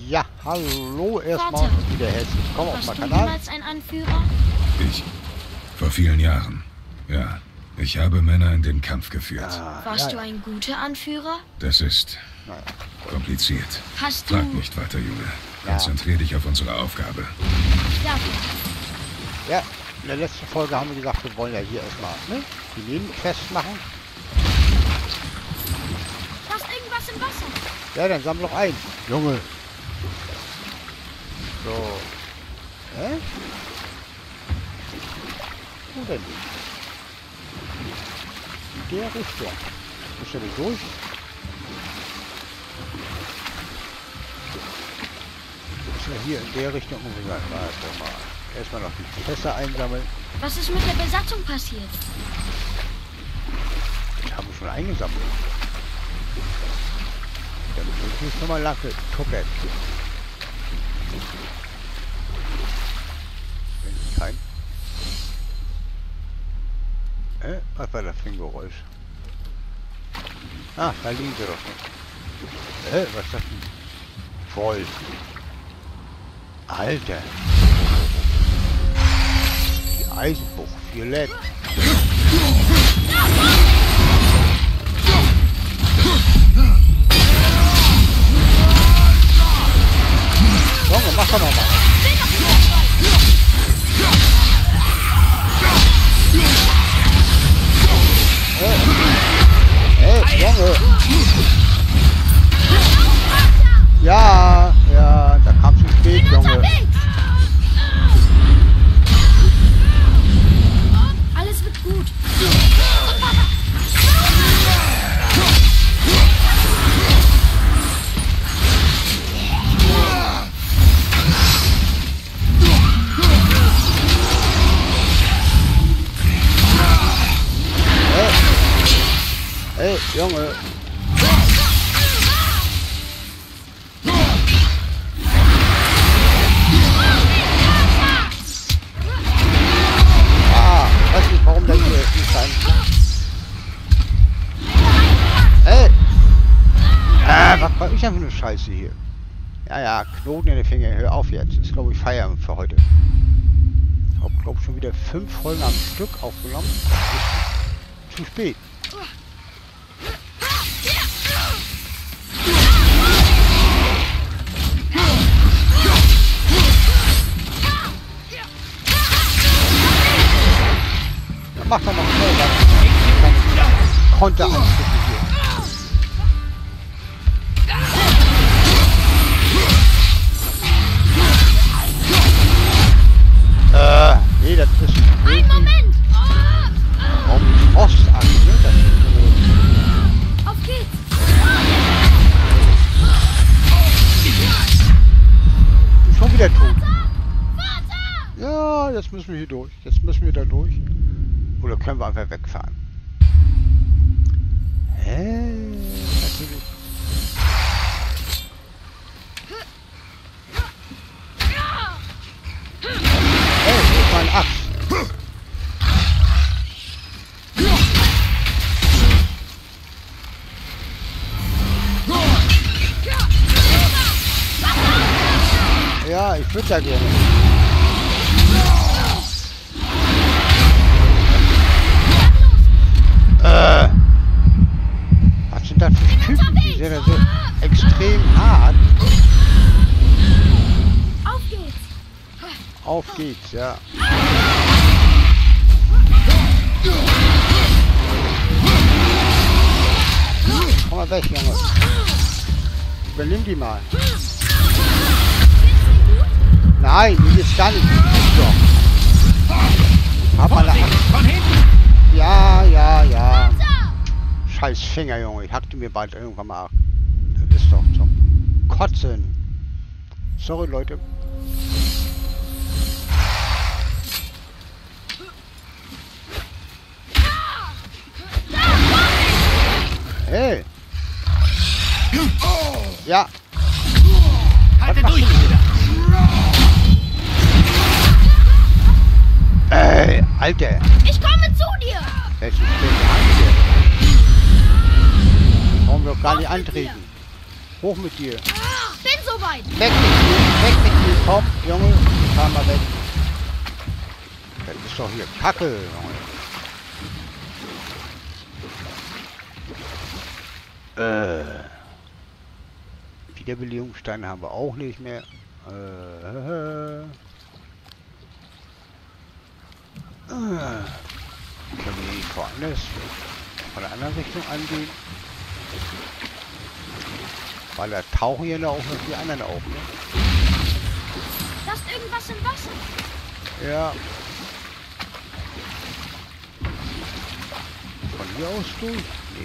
Ja, hallo erstmal Vater, wieder herzlich willkommen auf warst meinem du Kanal. jemals ein Anführer? Ich. Vor vielen Jahren. Ja. Ich habe Männer in den Kampf geführt. Warst du ein guter Anführer? Das ist kompliziert. Hast du... Frag nicht weiter, Junge. Konzentrier dich auf unsere Aufgabe. Ja, Ja, in der letzten Folge haben wir gesagt, wir wollen ja hier erstmal die Nebenquests machen. da ist irgendwas im Wasser. Ja, dann sammle doch ein. Junge. So. Hä? Wo denn? In der Richtung. Ist ja nicht durch. Ist ja hier in der Richtung umgegangen. Warte mal. Erstmal noch die Fässer einsammeln. Was ist mit der Besatzung passiert? Die haben wir schon eingesammelt. Dann muss ich nochmal lang gucken. Wenn ich kein... was war das für ein Geräusch? Ah, da liegen sie doch schon. Was ist das denn? Voll. Alter. Die Eisenbucht, violett. Junge, mach doch noch mal. Hey, Junge. Ja, da kam zu spät, Junge. Alles wird gut. Hey, Junge. Weiß nicht, warum der hier nicht sein. Hey! Was war ich denn für eine Scheiße hier? Ja, Knoten in den Finger. Hör auf jetzt. Ist, glaube ich, Feierabend für heute. Ich habe, glaube ich, schon wieder 5 Folgen am Stück aufgenommen. Zu spät. Mach doch noch schnell was. Konter anschließen hier. Nee, das ist... Ein Moment! Warum die Frost an? Das ist Auf geht's! schon wieder tot. Ja, jetzt müssen wir hier durch. Jetzt müssen wir da durch. Oder können wir einfach wegfahren? Hä? Natürlich. Hey, wo ist mein Axt? Ja, ich würde ja gerne. Was sind das für Typen? Die sind ja so extrem hart. Auf geht's! Auf geht's, ja. Komm mal weg, Junge. Übernimm die mal. Nein, die geht's gar nicht. Doch. Hab mal eine Axt. Ja. Scheiß Finger, Junge. Ich hackte mir bald irgendwann mal ab. Das ist doch zum Kotzen. Sorry, Leute. Hey. Ja. Halte durch! Alter. Ich komme zu dir! Das ist der Brauchen wir doch gar nicht antreten. Hoch mit dir. Bin soweit. Weg mit dir, komm, Junge, fahr mal weg. Das ist doch hier Kacke, Junge. Wiederbelebungssteine haben wir auch nicht mehr. Können wir nicht woanders von der anderen Richtung angehen? Weil da tauchen ja auch noch die anderen auf, ne? Da ist irgendwas im Wasser. Ja. Von hier aus durch? Nee,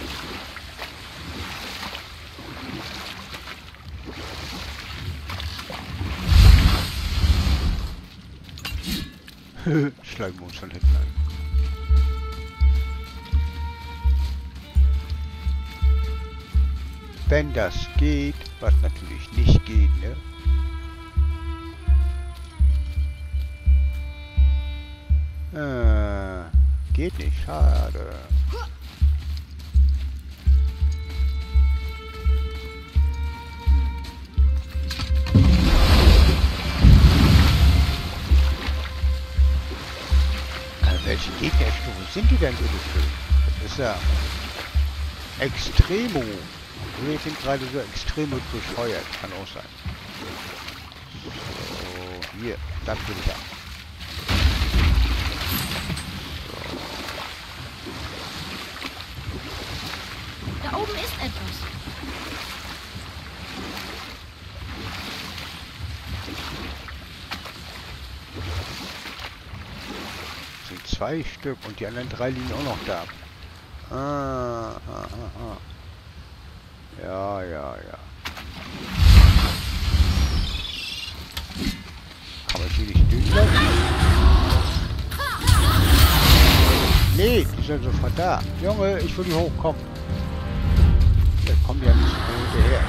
ne? Schlagen wir uns von hinten an. Wenn das geht, was natürlich nicht geht, ne? Geht nicht, schade. Welche Gegnerstufen sind die denn bitte schön? Das ist ja Extremo. Wir sind gerade so extrem und bescheuert. Kann auch sein. So, hier, das will ich haben. Da oben ist etwas. Sind 2 Stück und die anderen 3 liegen auch noch da. Ja. Kann man die nicht durchlassen? Nee, die sind sofort da. Junge, ich will nicht hochkommen. Da kommen die ja nicht so hinterher.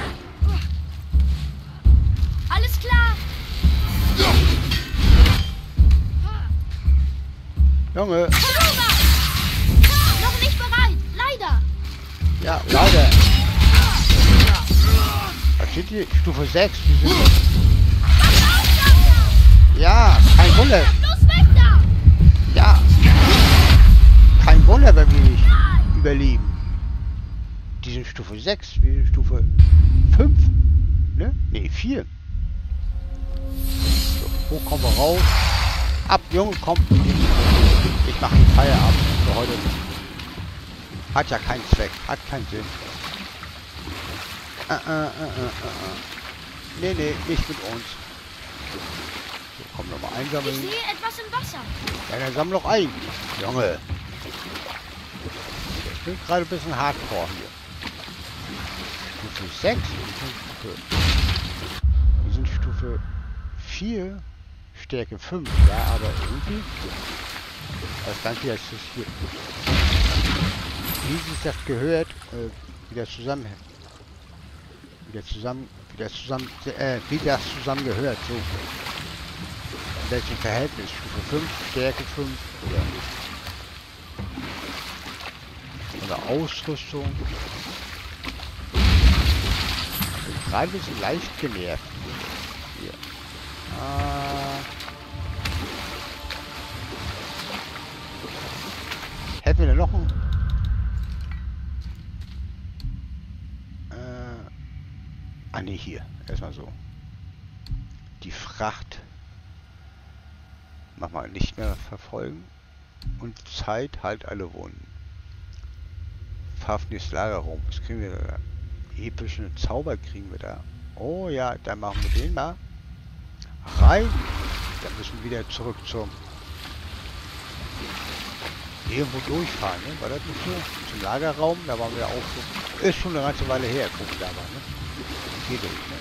Alles klar. Junge, Noch nicht bereit. Leider. ja, leider. Was sind die? Stufe 6, wie sind das? Ja, kein Wunder. Los weg da. Ja. Kein Wunder, wenn wir nicht überleben. Die sind Stufe 6, wir sind Stufe 5. Ne? Ne, 4. So, wo kommen wir raus? Ab, Junge, komm. Ich mache den Feierabend für heute. Hat ja keinen Zweck, hat keinen Sinn. Nee, nicht mit uns. So, komm nochmal Ich einsammeln. sehe etwas im Wasser. Ja, dann sammle doch ein. Junge. Ich bin gerade ein bisschen hardcore hier. Stufe 6. Wir sind Stufe 4. Stärke 5. Ja, aber irgendwie. Das Ganze jetzt ist hier. Wie sich das gehört, wie das zusammen gehört. So. In welchem Verhältnis? Stufe 5, Stärke 5 oder Ausrüstung. Ich bin gerade ein bisschen leicht genervt. Hier. Hätten wir denn noch einen? Ne, hier. Erstmal so. Die Fracht. Mach mal nicht mehr verfolgen. Und Zeit halt alle Wunden. Fafnis Lagerraum. Was kriegen wir da? Epischen Zauber kriegen wir da. Oh ja, dann machen wir den mal. Rein. Dann müssen wir wieder zurück zum irgendwo durchfahren, ne? War das nicht so? Zum Lagerraum, da waren wir auch so. Ist schon eine ganze Weile her, gucken da mal, ne? Hier durch, ne?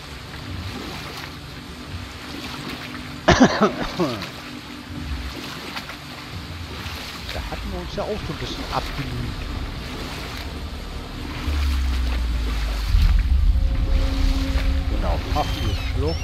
Da hatten wir uns ja auch so ein bisschen abgemüht. Genau, Fafnis Schlucht.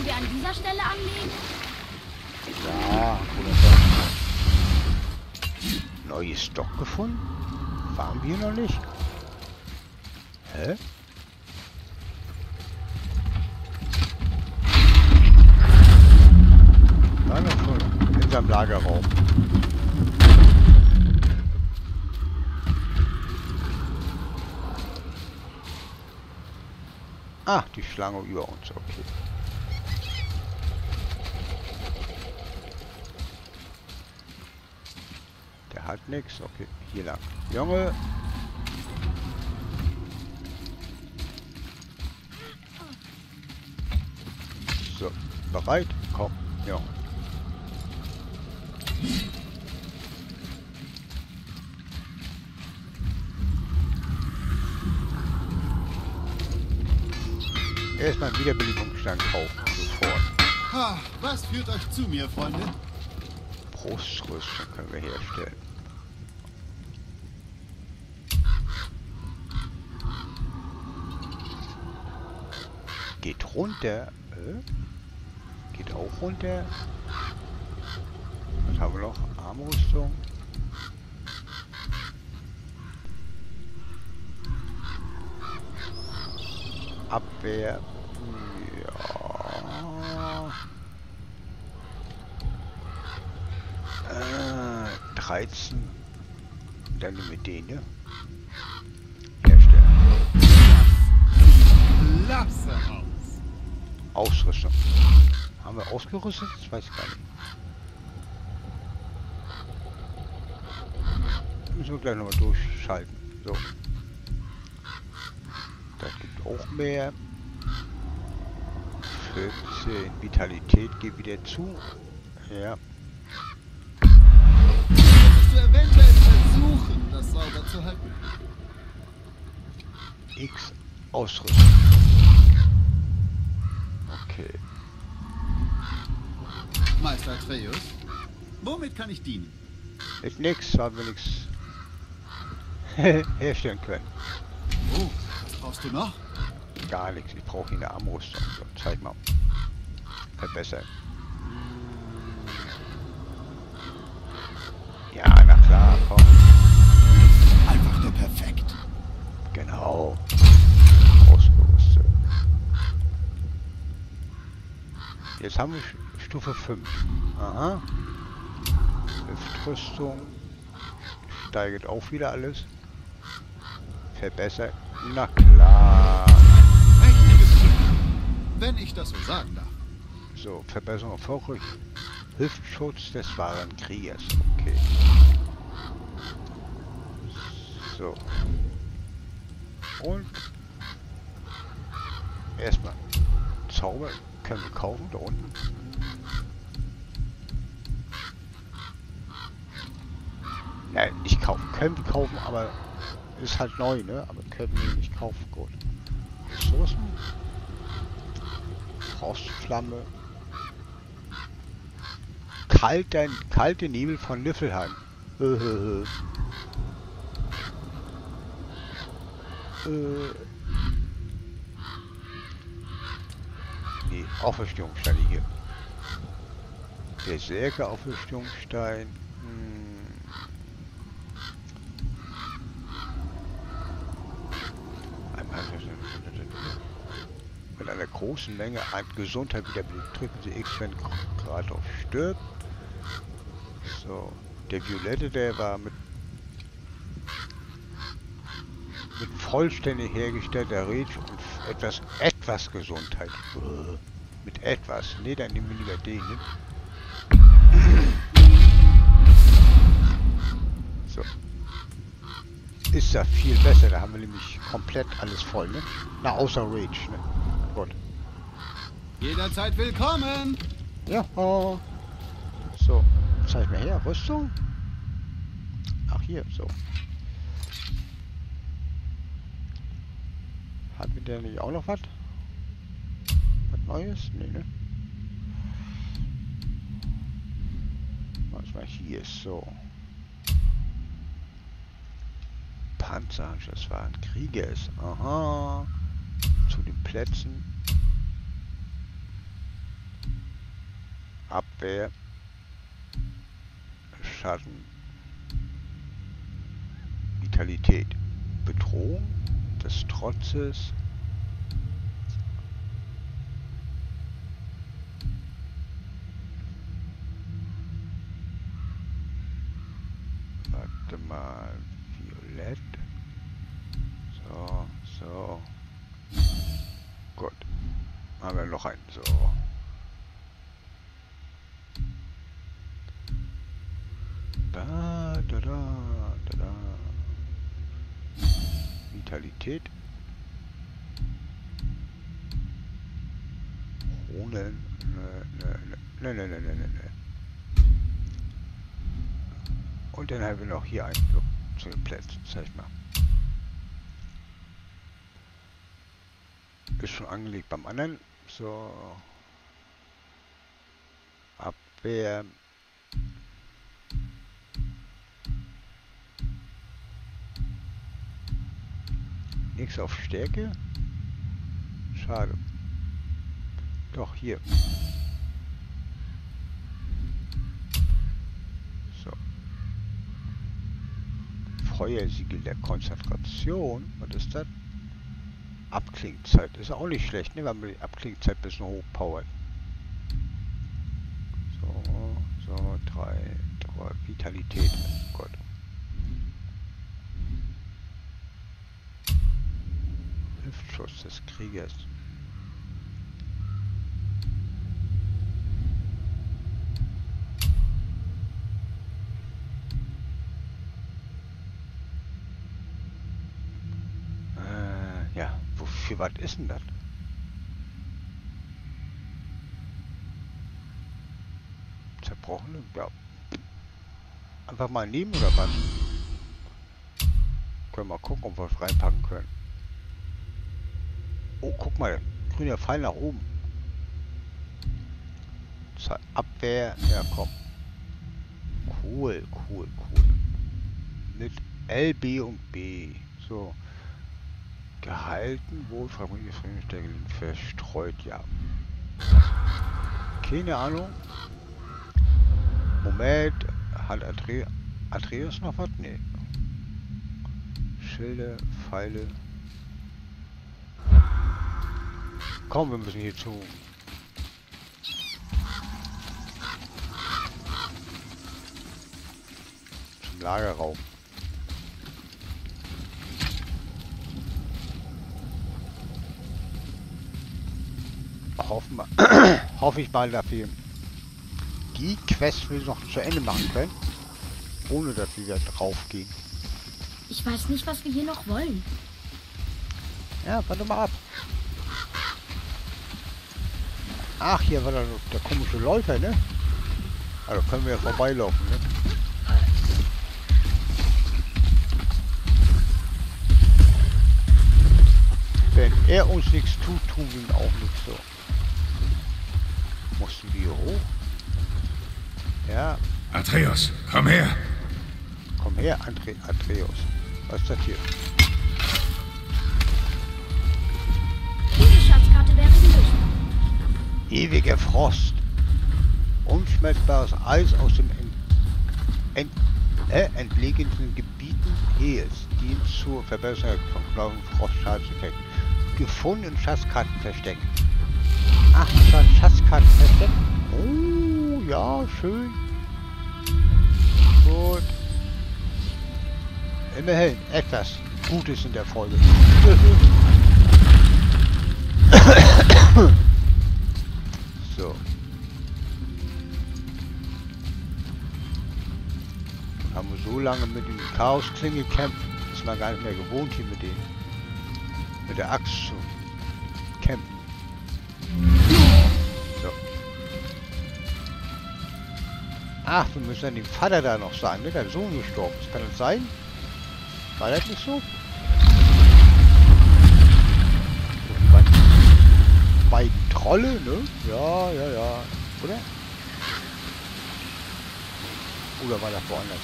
wir an dieser Stelle anlegen? Ja, wunderbar. Neues Stock gefunden? Waren wir noch nicht? Hä? War doch schon in seinem Lagerraum. Ah, die Schlange über uns, okay. Der hat nichts, okay, hier lang. Junge! So, bereit? Komm, Junge. Erstmal einen Wiederbelebungsstein kaufen, sofort. Ha, was führt euch zu mir, Freunde? Brustrüstung können wir herstellen. Geht runter. Geht auch runter. Was haben wir noch? Armrüstung. Abwehr. Ja. 13. Dann nehmen wir den, ne? Herstellen. Klasse aus. Ausrüstung. Haben wir ausgerüstet? Das weiß ich gar nicht. Müssen wir gleich nochmal durchschalten. So. Das gibt auch mehr. 14. Vitalität geht wieder zu. Ja. Könntest du eventuell versuchen, das sauber zu halten? X Ausrüstung. Okay. Meister Atreus, womit kann ich dienen? Mit nix, weil wir nichts herstellen können. Oh, was brauchst du noch? Gar nichts. Ich brauche hier eine Armrüstung. So, zeig mal. Verbessern. Ja, na klar, komm. Einfach nur perfekt. Genau. Ausgerüstet. Jetzt haben wir Stufe 5. Aha. Hüftrüstung. Steigert auch wieder alles. Verbessert. Na klar. Mächtiges Glück, wenn ich das so sagen darf. So, Verbesserung erfolgreich. Hüftschutz des wahren Kriegers. Okay. So. Und erstmal Zauber können wir kaufen da unten. Nein, nicht kaufen. Können wir kaufen, aber ist halt neu, ne? Aber können wir nicht kaufen. Gut. Ressourcen. Frostflamme. Kalte Nebel von Niflheim. Nee, Auferstehungsstein hier. Berserker Auferstehungsstein. Mit einer großen Menge an Gesundheit wiederbelebt. Drücken Sie X, wenn gerade auf stirbt. So, der Violette, der war mit vollständig hergestellter Reach und etwas Gesundheit. Mit etwas. Ne, dann nehmen wir lieber den. Ne? So. Ist ja viel besser, da haben wir nämlich komplett alles voll, ne? Na, außer Rage, ne? Gut. Jederzeit willkommen. Ja. So. Zeig mal her. Rüstung? Ach, hier, so. Hat wir denn nicht auch noch was? Was Neues? Nee, ne? Was war hier? So. Panzer, das waren Kriegers. Aha. Zu den Plätzen. Abwehr. Schaden. Vitalität. Bedrohung des Trotzes. Warte mal. Violett. So. Gut. Haben wir noch einen. So. Da. Vitalität. Kronen. Ne. Und dann haben wir noch hier einen zu den Plätzen. Zeig mal. Ist schon angelegt beim anderen. So. Abwehr. Nichts auf Stärke. Schade. Doch, hier. So. Feuersiegel der Konzentration. Was ist das? Abklingzeit. Ist auch nicht schlecht, ne? Wenn man die Abklingzeit ein bisschen hochpowert. So, 3 Vitalität. Gott. Hüftschutz des Kriegers. Ja, wofür was ist denn das? Zerbrochene? Ja. Einfach mal nehmen oder was? Können wir mal gucken, ob wir es reinpacken können. Oh, guck mal, grüner Pfeil nach oben. Abwehr, ja komm. Cool. Mit L, B und B. So. Gehalten, wohl Fragmente verstreut, ja. Keine Ahnung. Moment, hat Atreus noch was? Nee. Schilde, Pfeile. Komm, wir müssen hier zum Lagerraum. Hoffe ich mal, dass wir die Quest noch zu Ende machen können, ohne dass wir wieder drauf gehen. Ich weiß nicht, was wir hier noch wollen. Ja, warte mal ab. Ach, hier war der komische Läufer, ne? Also können wir ja vorbeilaufen, ne? Wenn er uns nichts tut, tun wir ihm auch nichts so. Mussten wir hier hoch? Ja. Atreus, komm her! Komm her, Atreus. Was ist das hier? Diese Schatzkarte wäre gelöst. Ewiger Frost. Unschmelzbares Eis aus dem entlegenen Gebieten Heels dient zur Verbesserung von Knochen Frostschadenseffekten. Gefunden Schatzkarten versteckt. Ach, schon Schatzkarten versteckt? Oh, ja, schön. Gut. Immerhin etwas Gutes in der Folge. So. Haben wir so lange mit dem Chaosklinge gekämpft, ist man gar nicht mehr gewohnt hier mit denen. Mit der Axt zu kämpfen. So. Ach, wir müssen dann dem Vater da noch sagen, ne? Der Sohn gestorben ist. Kann das sein? War das nicht so? Die beiden Trolle, ne? Ja. Oder? Oder war das woanders?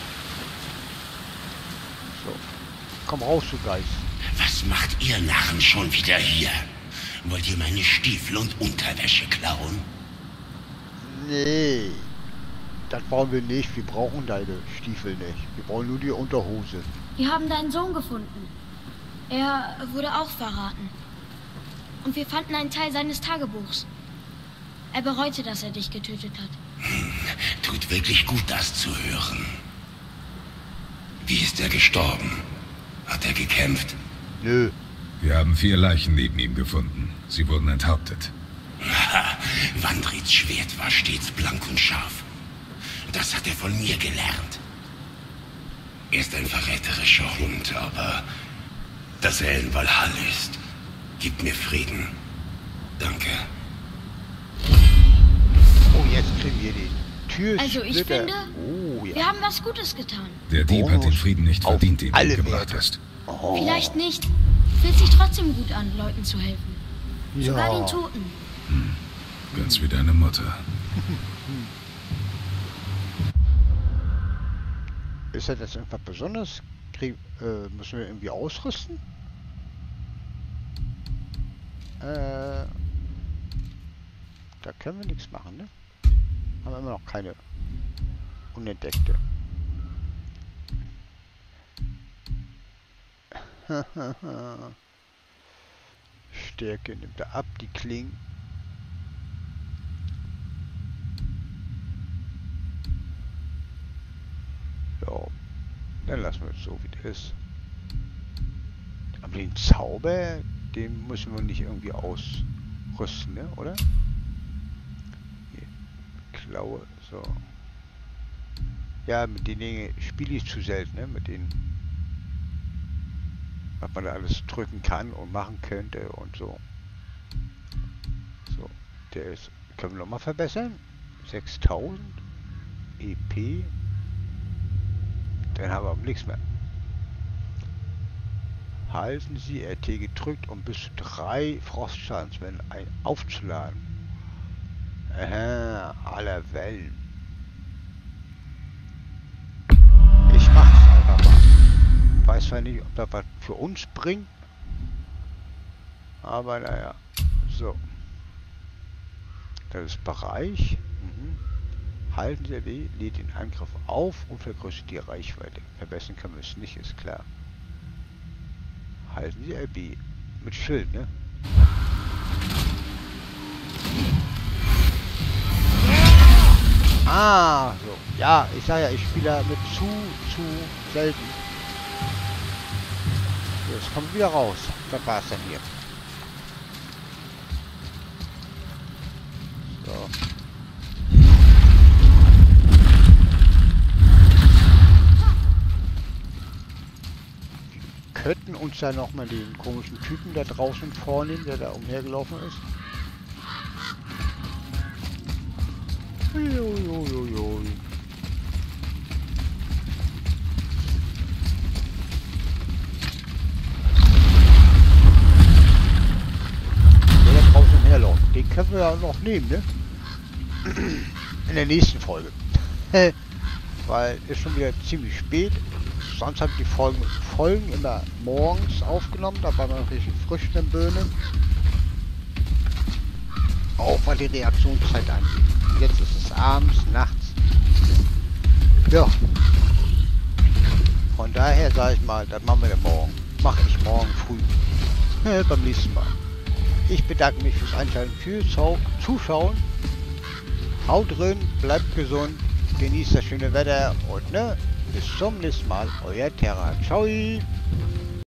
So. Komm raus, du Geist. Was macht ihr Narren schon wieder hier? Wollt ihr meine Stiefel und Unterwäsche klauen? Nee. Das brauchen wir nicht. Wir brauchen deine Stiefel nicht. Wir brauchen nur die Unterhose. Wir haben deinen Sohn gefunden. Er wurde auch verraten. Und wir fanden einen Teil seines Tagebuchs. Er bereute, dass er dich getötet hat. Tut wirklich gut, das zu hören. Wie ist er gestorben? Hat er gekämpft? Nö. Wir haben 4 Leichen neben ihm gefunden. Sie wurden enthauptet. Wandrids Schwert war stets blank und scharf. Das hat er von mir gelernt. Er ist ein verräterischer Hund, aber dass er in Valhall ist, gibt mir Frieden. Danke. Oh, jetzt kriegen wir die Tür. Also ich finde, oh, ja. wir haben was Gutes getan. Der Dieb hat den Frieden nicht Auf verdient, den du alle ihm gebracht Werte. hast. Oh, Vielleicht nicht. Fühlt sich trotzdem gut an, Leuten zu helfen. Sogar den ja. Toten. Ganz wie deine Mutter. Ist das jetzt irgendwas Besonderes? Müssen wir irgendwie ausrüsten? Da können wir nichts machen, ne? Haben wir immer noch keine unentdeckte. Stärke nimmt er ab, die Klingen. Ja, dann lassen wir es so, wie das ist. Aber den Zauber, den müssen wir nicht irgendwie ausrüsten, ne? Oder? Hier. Klaue, so. Ja, mit den Dingen spiele ich zu selten, ne? Mit denen, was man da alles drücken kann und machen könnte und so. So, der ist, können wir nochmal verbessern. 6000 EP. Dann haben wir aber nichts mehr. Halten Sie RT gedrückt, um bis zu 3 Frostschadenswellen aufzuladen. Aha, aller Wellen. Ich mach's einfach mal. Weiß zwar nicht, ob das was für uns bringt. Aber naja. So. Das ist Bereich. Halten Sie RB, lädt den Angriff auf und vergrößert die Reichweite. Verbessern können wir es nicht, ist klar. Halten Sie RB. Mit Schild, ne? Ah, so. Ja, ich sage ja, ich spiele da mit zu selten. So, jetzt kommt wieder raus. Das war's dann hier. So. Könnten uns ja noch mal den komischen Typen da draußen vornehmen, der da umhergelaufen ist. Uiuiuiui. Der da draußen umherläuft. Den können wir ja noch nehmen, ne? In der nächsten Folge. Weil ist schon wieder ziemlich spät. Sonst habe ich die Folgen immer morgens aufgenommen, da war man richtig frisch in der Birne. Auch was die Reaktionszeit angeht. Jetzt ist es abends, nachts. Ja. Von daher sage ich mal, das machen wir dann morgen. Mache ich morgen früh. Beim nächsten Mal. Ich bedanke mich fürs Einschalten, fürs Zuschauen. Haut drin, bleibt gesund, genießt das schöne Wetter und ne, bis zum nächsten Mal, euer Terra. Ciao!